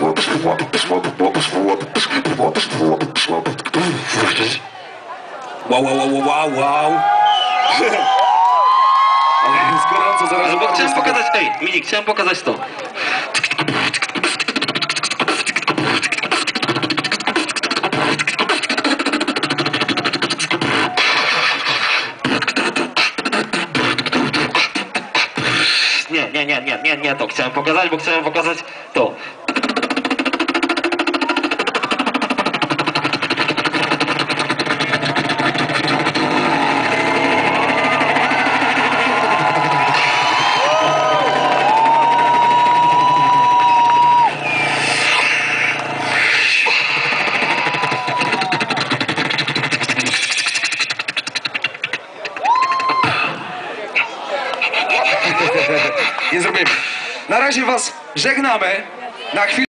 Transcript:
Wow, wow, wow, wow, wow. Ale jest gorąco, zaraz. Ale bo chciałem pokazać, Mini, chciałem pokazać to. Nie, to chciałem pokazać, bo chciałem pokazać to. Nie zrobimy. Na razie was żegnamy. Na chwilę.